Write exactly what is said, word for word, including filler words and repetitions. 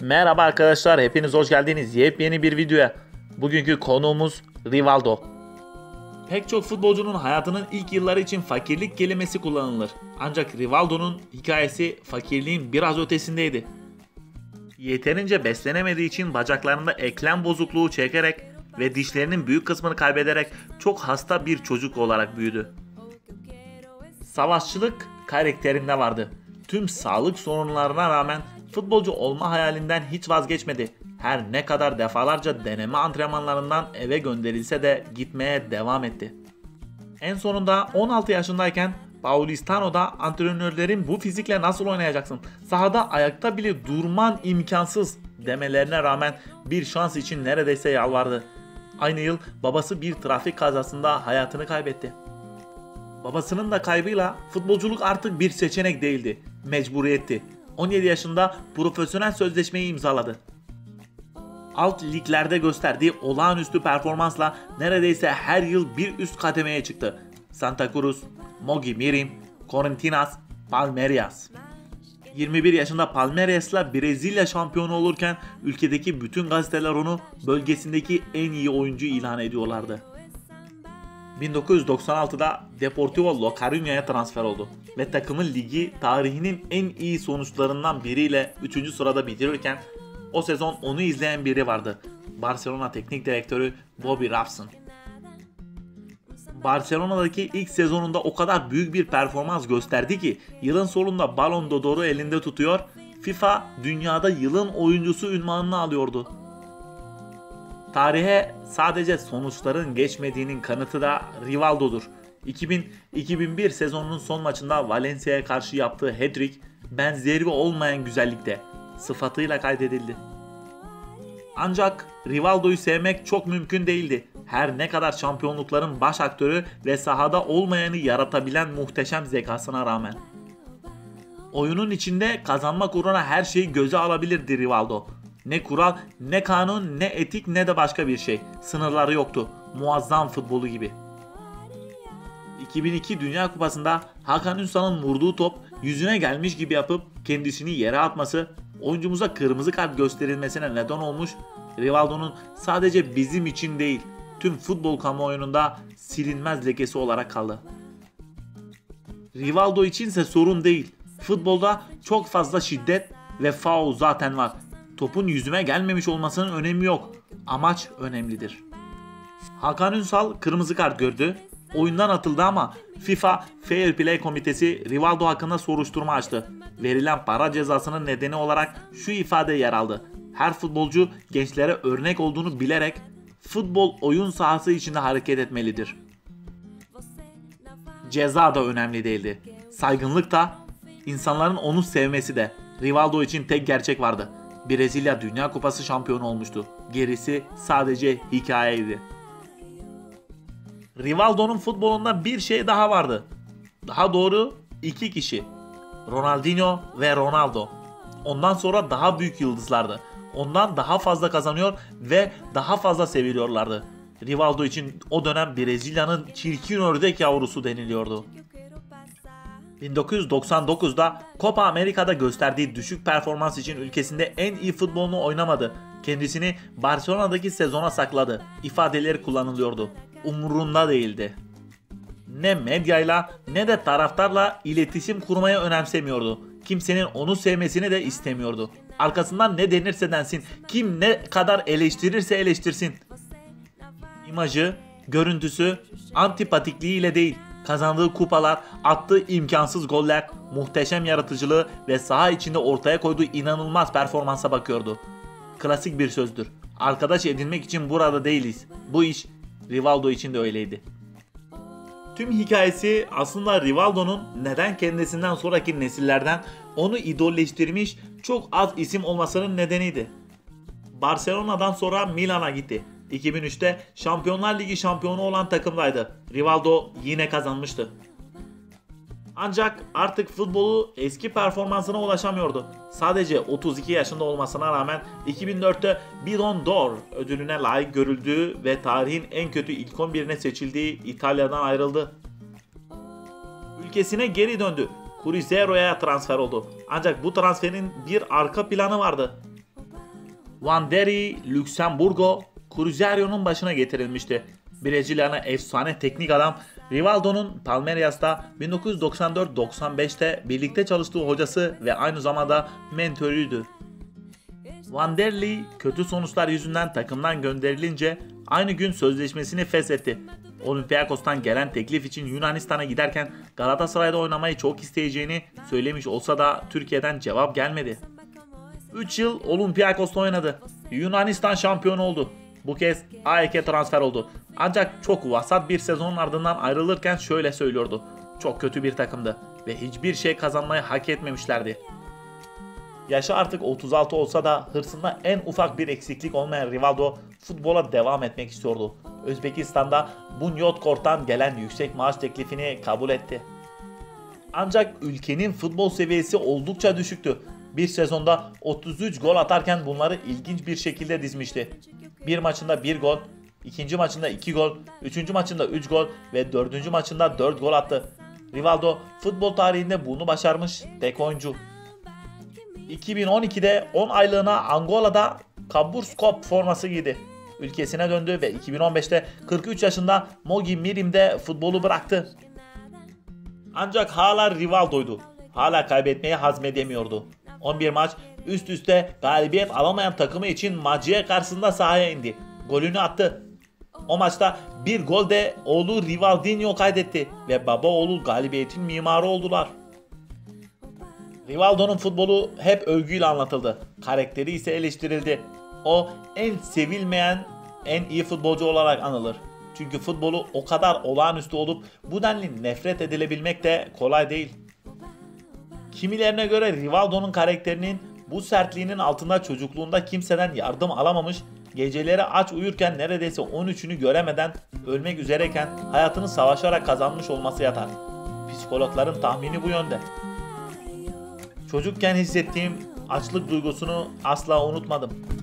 Merhaba arkadaşlar, hepiniz hoş geldiniz yepyeni bir videoya. Bugünkü konuğumuz Rivaldo. Pek çok futbolcunun hayatının ilk yılları için fakirlik kelimesi kullanılır. Ancak Rivaldo'nun hikayesi fakirliğin biraz ötesindeydi. Yeterince beslenemediği için bacaklarında eklem bozukluğu çekerek ve dişlerinin büyük kısmını kaybederek çok hasta bir çocuk olarak büyüdü. Savaşçılık karakterinde vardı. Tüm sağlık sorunlarına rağmen futbolcu olma hayalinden hiç vazgeçmedi. Her ne kadar defalarca deneme antrenmanlarından eve gönderilse de gitmeye devam etti. En sonunda on altı yaşındayken Paulistano'da antrenörlerin "bu fizikle nasıl oynayacaksın? Sahada ayakta bile durman imkansız" demelerine rağmen bir şans için neredeyse yalvardı. Aynı yıl babası bir trafik kazasında hayatını kaybetti. Babasının da kaybıyla futbolculuk artık bir seçenek değildi, mecburiyetti. on yedi yaşında profesyonel sözleşmeyi imzaladı. Alt liglerde gösterdiği olağanüstü performansla neredeyse her yıl bir üst kademeye çıktı. Santa Cruz, Mogi Mirim, Corinthians, Palmeiras. yirmi bir yaşında Palmeiras'la Brezilya şampiyonu olurken ülkedeki bütün gazeteler onu bölgesindeki en iyi oyuncu ilan ediyorlardı. bin dokuz yüz doksan altıda Deportivo La Coruña'ya transfer oldu ve takımın ligi tarihinin en iyi sonuçlarından biriyle üçüncü sırada bitirirken o sezon onu izleyen biri vardı. Barcelona teknik direktörü Bobby Robson. Barcelona'daki ilk sezonunda o kadar büyük bir performans gösterdi ki yılın sonunda Ballon d'Or'u elinde tutuyor, FIFA dünyada yılın oyuncusu unvanını alıyordu. Tarihe sadece sonuçların geçmediğinin kanıtı da Rivaldo'dur. iki bin iki bin bir sezonunun son maçında Valencia'ya karşı yaptığı hat-trick benzeri olmayan güzellikte, sıfatıyla kaydedildi. Ancak Rivaldo'yu sevmek çok mümkün değildi. Her ne kadar şampiyonlukların baş aktörü ve sahada olmayanı yaratabilen muhteşem zekasına rağmen. Oyunun içinde kazanmak uğruna her şeyi göze alabilirdi Rivaldo. Ne kural, ne kanun, ne etik, ne de başka bir şey. Sınırları yoktu. Muazzam futbolu gibi. iki bin iki Dünya Kupası'nda Hakan Ünsal'ın vurduğu top yüzüne gelmiş gibi yapıp kendisini yere atması, oyuncumuza kırmızı kart gösterilmesine neden olmuş, Rivaldo'nun sadece bizim için değil, tüm futbol kamuoyunda silinmez lekesi olarak kaldı. Rivaldo içinse sorun değil. Futbolda çok fazla şiddet ve faul zaten var. Topun yüzüme gelmemiş olmasının önemi yok. Amaç önemlidir. Hakan Ünsal kırmızı kart gördü. Oyundan atıldı ama FIFA Fair Play Komitesi Rivaldo hakkında soruşturma açtı. Verilen para cezasının nedeni olarak şu ifade yer aldı: her futbolcu gençlere örnek olduğunu bilerek futbol oyun sahası içinde hareket etmelidir. Ceza da önemli değildi. Saygınlık da, insanların onu sevmesi de. Rivaldo için tek gerçek vardı: Brezilya Dünya Kupası şampiyonu olmuştu. Gerisi sadece hikayeydi. Rivaldo'nun futbolunda bir şey daha vardı. Daha doğru iki kişi. Ronaldinho ve Ronaldo. Ondan sonra daha büyük yıldızlardı. Ondan daha fazla kazanıyor ve daha fazla seviliyorlardı. Rivaldo için o dönem Brezilya'nın çirkin ördek yavrusu deniliyordu. bin dokuz yüz doksan dokuzda Copa America'da gösterdiği düşük performans için ülkesinde en iyi futbolunu oynamadı. Kendisini Barcelona'daki sezona sakladı ifadeleri kullanılıyordu. Umurunda değildi. Ne medyayla ne de taraftarla iletişim kurmayı önemsemiyordu. Kimsenin onu sevmesini de istemiyordu. Arkasından ne denirse densin, kim ne kadar eleştirirse eleştirsin. İmajı, görüntüsü, antipatikliğiyle değil, kazandığı kupalar, attığı imkansız goller, muhteşem yaratıcılığı ve saha içinde ortaya koyduğu inanılmaz performansa bakıyordu. Klasik bir sözdür: arkadaş edinmek için burada değiliz. Bu iş Rivaldo için de öyleydi. Tüm hikayesi aslında Rivaldo'nun neden kendisinden sonraki nesillerden onu idolleştirmiş çok az isim olmasının nedeniydi. Barcelona'dan sonra Milan'a gitti. iki bin üçte Şampiyonlar Ligi şampiyonu olan takımdaydı. Rivaldo yine kazanmıştı. Ancak artık futbolu eski performansına ulaşamıyordu. Sadece otuz iki yaşında olmasına rağmen iki bin dörtte Ballon d'Or ödülüne layık görüldüğü ve tarihin en kötü ilk on birine seçildiği İtalya'dan ayrıldı. Ülkesine geri döndü. Cruzeiro'ya transfer oldu. Ancak bu transferin bir arka planı vardı. Wanderers Luxemburgo Cruzeiro'nun başına getirilmişti. Brezilyalı efsane teknik adam Rivaldo'nun Palmeiras'ta bin dokuz yüz doksan dört doksan beşte birlikte çalıştığı hocası ve aynı zamanda mentörüydü. Wanderers kötü sonuçlar yüzünden takımdan gönderilince aynı gün sözleşmesini feshetti. Olympiakos'tan gelen teklif için Yunanistan'a giderken Galatasaray'da oynamayı çok isteyeceğini söylemiş olsa da Türkiye'den cevap gelmedi. üç yıl Olympiakos'ta oynadı. Yunanistan şampiyonu oldu. Bu kez A E K transfer oldu. Ancak çok vasat bir sezonun ardından ayrılırken şöyle söylüyordu. Çok kötü bir takımdı ve hiçbir şey kazanmayı hak etmemişlerdi. Yaşı artık otuz altı olsa da hırsında en ufak bir eksiklik olmayan Rivaldo futbola devam etmek istiyordu. Özbekistan'da Bunyodkort'tan gelen yüksek maaş teklifini kabul etti. Ancak ülkenin futbol seviyesi oldukça düşüktü. Bir sezonda otuz üç gol atarken bunları ilginç bir şekilde dizmişti. Bir maçında bir gol, ikinci maçında iki gol, üçüncü maçında üç gol ve dördüncü maçında dört gol attı. Rivaldo futbol tarihinde bunu başarmış tek oyuncu. iki bin on ikide on aylığına Angola'da Kaburskop forması giydi. Ülkesine döndü ve iki bin on beşte kırk üç yaşında Mogi Mirim'de futbolu bıraktı. Ancak hala Rivaldo'ydu. Hala kaybetmeyi hazmedemiyordu. on bir maç üst üste galibiyet alamayan takımı için Maciye karşısında sahaya indi. Golünü attı. O maçta bir gol de oğlu Rivaldinho kaydetti ve baba oğul galibiyetin mimarı oldular. Rivaldo'nun futbolu hep övgüyle anlatıldı. Karakteri ise eleştirildi. O en sevilmeyen, en iyi futbolcu olarak anılır. Çünkü futbolu o kadar olağanüstü olup bu denli nefret edilebilmek de kolay değil. Kimilerine göre Rivaldo'nun karakterinin bu sertliğinin altında çocukluğunda kimseden yardım alamamış, geceleri aç uyurken neredeyse on üçünü göremeden ölmek üzereyken hayatını savaşarak kazanmış olması yatar. Psikologların tahmini bu yönde. Çocukken hissettiğim açlık duygusunu asla unutmadım.